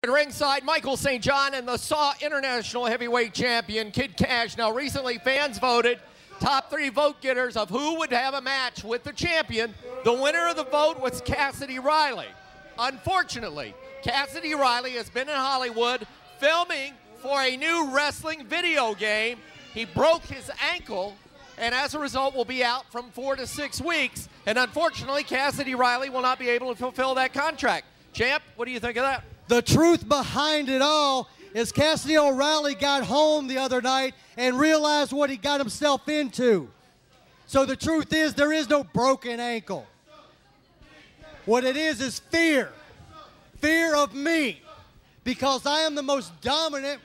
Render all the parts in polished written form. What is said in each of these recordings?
At ringside, Michael St. John and the SAW International Heavyweight Champion, Kid Cash. Now, recently, fans voted top 3 vote getters of who would have a match with the champion. The winner of the vote was Cassidy Riley. Unfortunately, Cassidy Riley has been in Hollywood filming for a new wrestling video game. He broke his ankle, and as a result will be out from 4 to 6 weeks. And unfortunately, Cassidy Riley will not be able to fulfill that contract. Champ, what do you think of that? The truth behind it all is Cassidy O'Reilly got home the other night and realized what he got himself into. So the truth is there is no broken ankle. What it is fear. Fear of me. Because I am the most dominant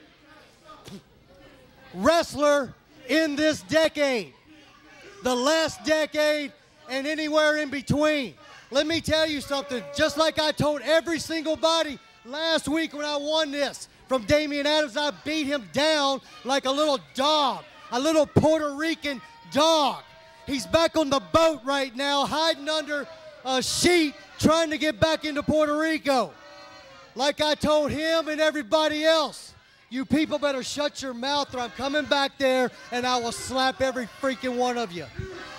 wrestler in this decade. The last decade and anywhere in between. Let me tell you something. Just like I told every single body last week when I won this from Damian Adams, I beat him down like a little dog, a little Puerto Rican dog. He's back on the boat right now, hiding under a sheet, trying to get back into Puerto Rico. Like I told him and everybody else, you people better shut your mouth or I'm coming back there and I will slap every freaking one of you.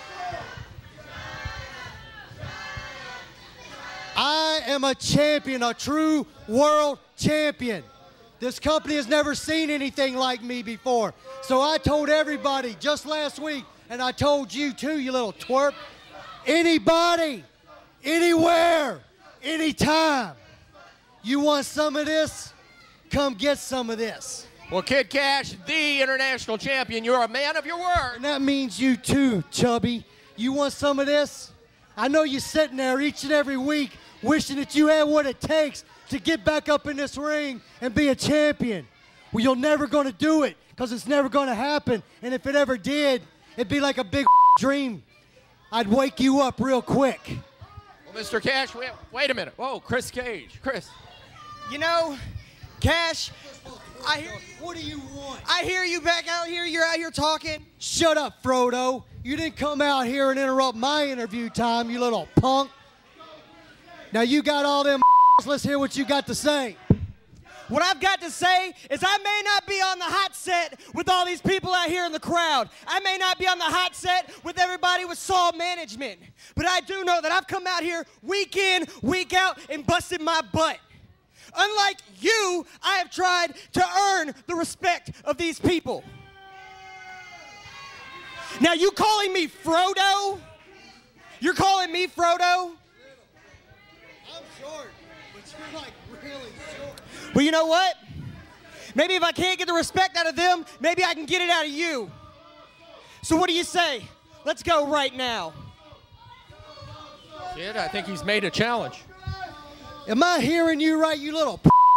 I am a champion, a true world champion. This company has never seen anything like me before. So I told everybody just last week, and I told you too, you little twerp, anybody, anywhere, anytime, you want some of this, come get some of this. Well, Kid Cash, the international champion, you're a man of your word. And that means you too, chubby. You want some of this? I know you're sitting there each and every week wishing that you had what it takes to get back up in this ring and be a champion. Well, you're never going to do it because it's never going to happen. And if it ever did, it'd be like a big dream. I'd wake you up real quick. Well, Mr. Cash, wait a minute. Whoa, Chris Cage. Chris. You know, Cash, I hear. What do you want? I hear you back out here. You're out here talking. Shut up, Frodo. You didn't come out here and interrupt my interview time, you little punk. Now you got all them. Let's hear what you got to say. What I've got to say is I may not be on the hot set with all these people out here in the crowd. I may not be on the hot set with everybody with SAW management. But I do know that I've come out here week in, week out, and busted my butt. Unlike you, I have tried to earn the respect of these people. Now, you calling me Frodo? You're calling me Frodo? I'm short, but you're like really short. Well, you know what? Maybe if I can't get the respect out of them, maybe I can get it out of you. So what do you say? Let's go right now. Kid, I think he's made a challenge. Am I hearing you right, you little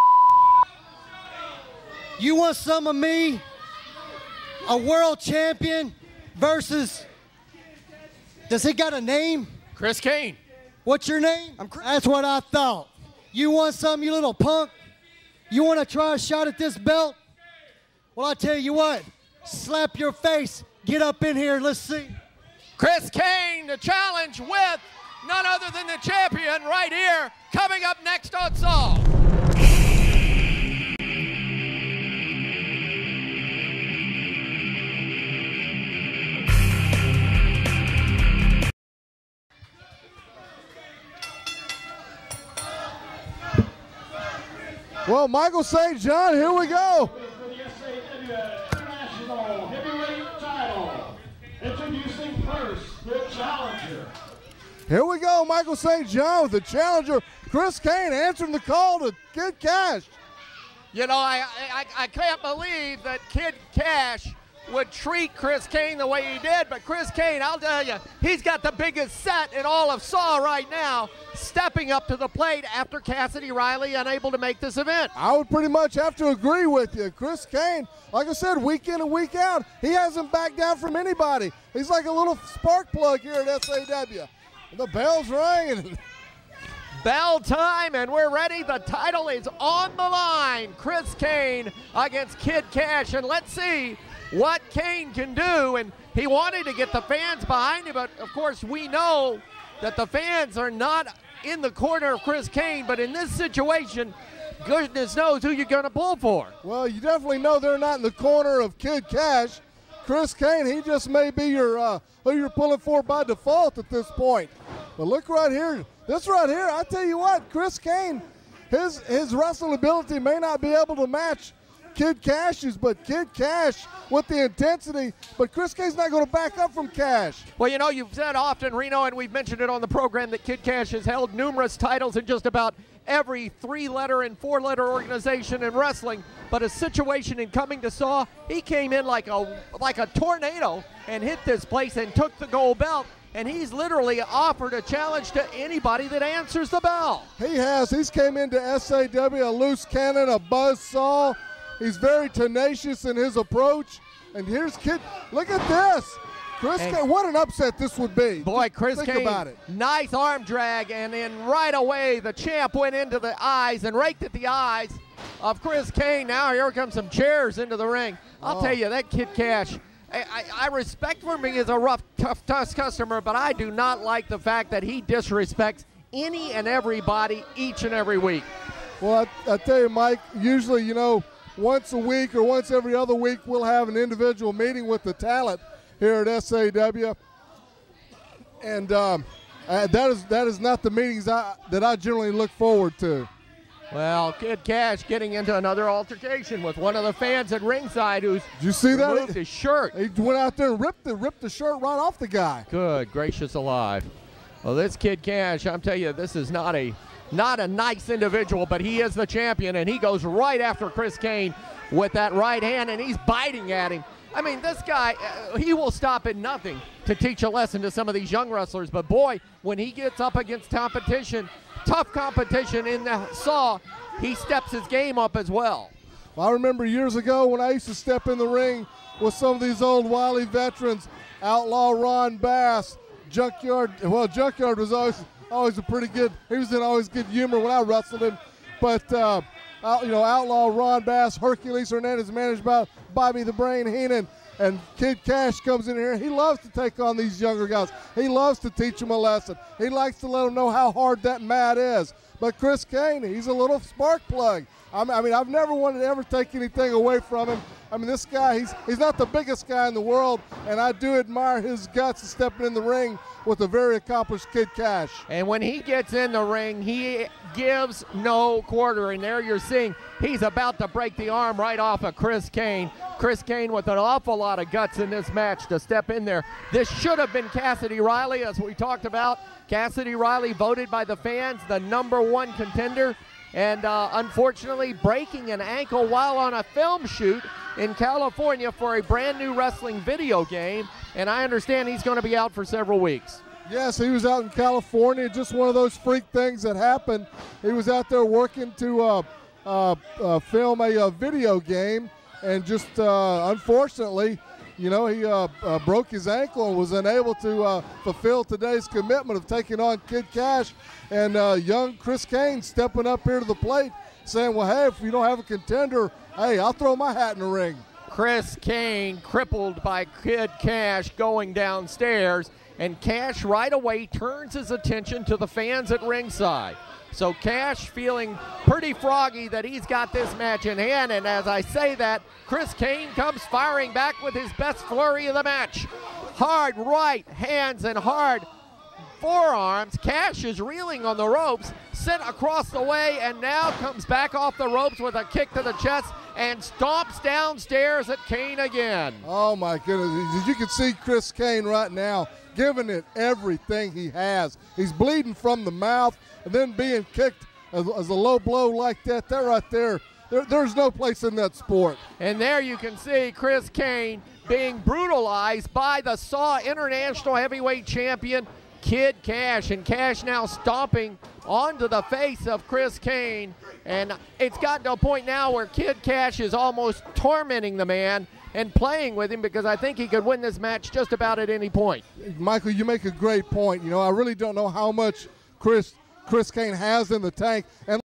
You want some of me? A world champion versus, does he got a name? Chris Kane. What's your name? I'm Chris. That's what I thought. You want some, you little punk? You want to try a shot at this belt? Well, I tell you what, slap your face, get up in here, let's see. Chris Kane, the challenge with none other than the champion right here, coming up next on SAW. Well, Michael St. John, here we go. For the International Heavyweight title, introducing first the challenger. Here we go, Michael St. John with the challenger, Chris Kane, answering the call to Kid Cash. You know, I can't believe that Kid Cash would treat Chris Kane the way he did, but Chris Kane, I'll tell you, he's got the biggest set in all of SAW right now, stepping up to the plate after Cassidy Riley unable to make this event. I would pretty much have to agree with you. Chris Kane, like I said, week in and week out, he hasn't backed down from anybody. He's like a little spark plug here at SAW. The bell's ringing. Bell time, and we're ready. The title is on the line. Chris Kane against Kid Cash, and let's see what Kane can do. And he wanted to get the fans behind him, but of course we know that the fans are not in the corner of Chris Kane, but in this situation, goodness knows who you're going to pull for. Well, you definitely know they're not in the corner of Kid Cash. Chris Kane, he just may be your who you're pulling for by default at this point. But look right here. This right here, I tell you what, Chris Kane, his wrestling ability may not be able to match Kid Cash's, but Kid Cash with the intensity, but Chris Kane's not going to back up from Cash. Well, you know, you've said often, Reno, and we've mentioned it on the program, that Kid Cash has held numerous titles in just about every 3-letter and 4-letter organization in wrestling. But a situation in coming to Saw, he came in like a tornado and hit this place and took the gold belt. And he's literally offered a challenge to anybody that answers the bell. He has. He's came into SAW, a loose cannon, a buzzsaw. He's very tenacious in his approach. And here's Kid. Look at this. Chris Kane, what an upset this would be. Boy, Chris Think Kane, about it. nice arm drag, and then right away the champ went into the eyes and raked at the eyes of Chris Kane. Now here comes some chairs into the ring. I'll tell you, that Kid Cash, I respect for me as a rough, tough customer, but I do not like the fact that he disrespects any and everybody each and every week. Well, I tell you, Mike, usually, you know, once a week or once every other week, we'll have an individual meeting with the talent here at SAW. And that is not the meetings that I generally look forward to. Well, Kid Cash getting into another altercation with one of the fans at ringside who's Did you see that? removed his shirt. He went out there and ripped the shirt right off the guy. Good gracious alive. Well, this Kid Cash, I'm telling you, this is not a nice individual, but he is the champion, and he goes right after Chris Kane with that right hand, and he's biting at him. I mean, this guy, he will stop at nothing to teach a lesson to some of these young wrestlers, but boy, when he gets up against competition, tough competition in the Saw, he steps his game up as well. I remember years ago when I used to step in the ring with some of these old Wiley veterans, Outlaw Ron Bass, Junkyard. Well, Junkyard was always a pretty good. He was in always good humor when I wrestled him. But you know, Outlaw Ron Bass, Hercules Hernandez, managed by Bobby the Brain Heenan, and Kid Cash comes in here. He loves to take on these younger guys. He loves to teach them a lesson. He likes to let them know how hard that mat is. But Chris Kane, he's a little spark plug. I mean, I've never wanted to ever take anything away from him. I mean, this guy, he's not the biggest guy in the world, and I do admire his guts of stepping in the ring with a very accomplished Kid Cash. And when he gets in the ring, he gives no quarter. And there you're seeing he's about to break the arm right off of Chris Kane. Chris Kane with an awful lot of guts in this match to step in there. This should have been Cassidy Riley, as we talked about. Cassidy Riley voted by the fans the #1 contender. And unfortunately breaking an ankle while on a film shoot in California for a brand new wrestling video game. And I understand he's going to be out for several weeks. Yes, he was out in California, just one of those freak things that happened. He was out there working to film a video game, and just unfortunately, you know, he broke his ankle and was unable to fulfill today's commitment of taking on Kid Cash. And young Chris Kane stepping up here to the plate saying, well, hey, if you don't have a contender, hey, I'll throw my hat in the ring. Chris Kane crippled by Kid Cash going downstairs, and Cash right away turns his attention to the fans at ringside. So Cash feeling pretty froggy that he's got this match in hand, and as I say that, Chris Kane comes firing back with his best flurry of the match. Hard right hands and hard forearms. Cash is reeling on the ropes, sent across the way, and now comes back off the ropes with a kick to the chest and stomps downstairs at Kane again. Oh my goodness, you can see Chris Kane right now giving it everything he has. He's bleeding from the mouth, and then being kicked as a low blow like that, there's no place in that sport. And there you can see Chris Kane being brutalized by the Saw International Heavyweight Champion Kid Cash, and Cash now stomping onto the face of Chris Kane, and it's gotten to a point now where Kid Cash is almost tormenting the man and playing with him, because I think he could win this match just about at any point. Michael, you make a great point. You know, I really don't know how much Chris Kane has in the tank. And